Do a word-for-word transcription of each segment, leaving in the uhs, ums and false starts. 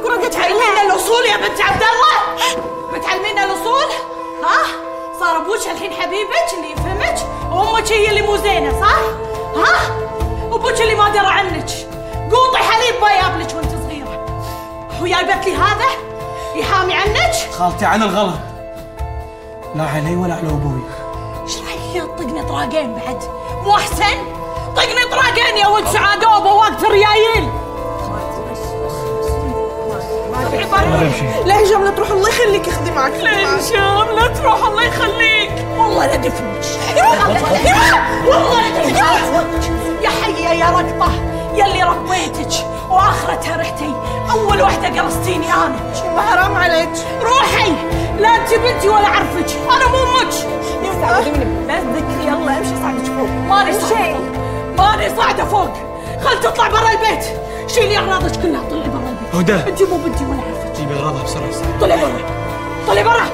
تقرا تعلمينا الاصول يا بنت عبد الله، بتعلمينا الاصول؟ ها؟ صار ابوك الحين حبيبك اللي يفهمك، وامك هي اللي مو زينه صح؟ ها؟ وابوك اللي ما درى عنك، قوطي حليب ما يابلك وانت صغيره، وجايبت لي هذا يحامي عنك؟ خالتي عن الغلط، لا علي ولا على ابوي. ايش رايك طقني طراقين بعد؟ مو احسن؟ طقني طراقين يا ولد سعادوبه وقت الريايل. لا هشام لا تروح الله يخليك، خذي معك. لا هشام لا تروح الله يخليك، والله لا دفنك والله لا دفنك يا حيه يا رقطه يلي ربيتك واخرتها رحتي، اول وحده قرصتيني انا. ما حرام عليك. روحي، لا انت بنتي ولا اعرفك، انا مو امك. لا تذكري يلا امشي صعدك فوق. ماني صاعده ماني صاعده فوق، خل تطلع برا البيت، شيلي اغراضك كلها طلعي برا البيت. هدى انت مو بنتي ولا اعرفك. جيبي اغراضها بسرعه. طلعي برا طلعي برا.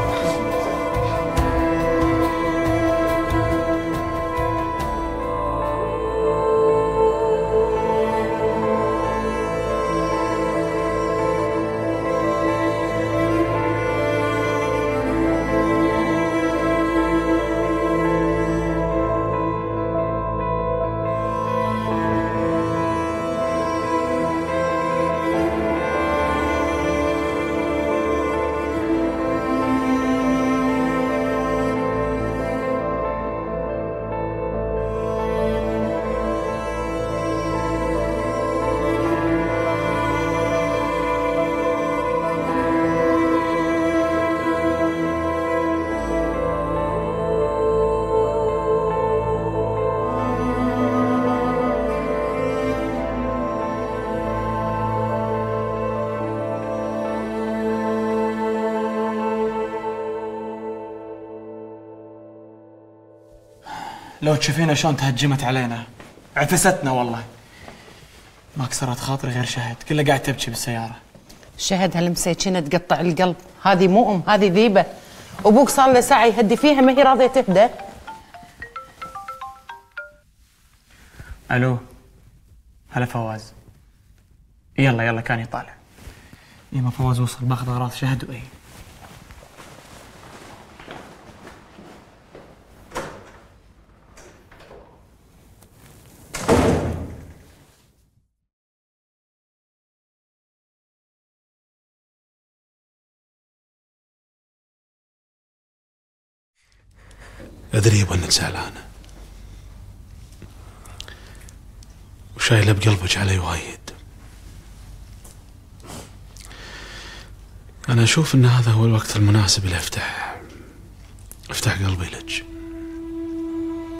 لو تشوفينا شلون تهجمت علينا، عفستنا والله. ما كسرت خاطري غير شهد، كلها قاعد تبكي بالسيارة. شهد هالمسيكنة تقطع القلب، هذه مو ام هذه ذيبة. ابوك صار له ساعة يهدي فيها ما هي راضية تهدى. الو، هلا فواز. يلا يلا كان يطالع. يما فواز وصل، باخذ اغراض شهد واي. أدري يبا إنك زعلانة وشايلة بقلبك علي وايد. أنا أشوف إن هذا هو الوقت المناسب اللي أفتح أفتح قلبي لك.